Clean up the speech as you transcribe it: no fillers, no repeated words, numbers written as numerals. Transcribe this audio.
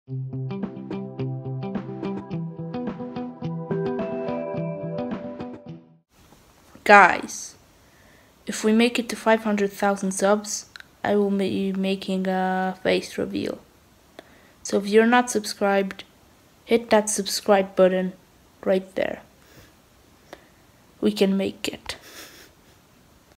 Guys, if we make it to 500,000 subs, I will be making a face reveal. So if you're not subscribed, hit that subscribe button right there. We can make it.